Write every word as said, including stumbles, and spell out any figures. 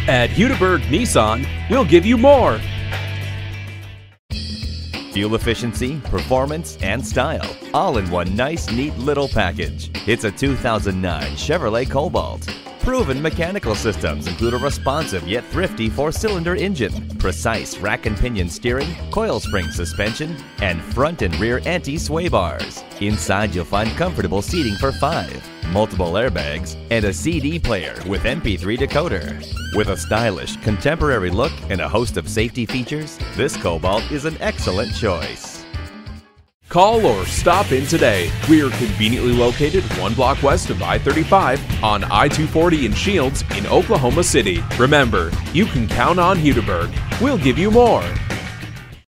At Hudiburg Nissan, we'll give you more. Fuel efficiency, performance, and style, all in one nice, neat little package. It's a two thousand nine Chevrolet Cobalt. Proven mechanical systems include a responsive yet thrifty four-cylinder engine, precise rack and pinion steering, coil spring suspension, and front and rear anti-sway bars. Inside you'll find comfortable seating for five, multiple airbags, and a C D player with M P three decoder. With a stylish, contemporary look and a host of safety features, this Cobalt is an excellent choice. Call or stop in today. We are conveniently located one block west of I thirty-five on I two forty in Shields in Oklahoma City. Remember, you can count on Hudiburg. We'll give you more.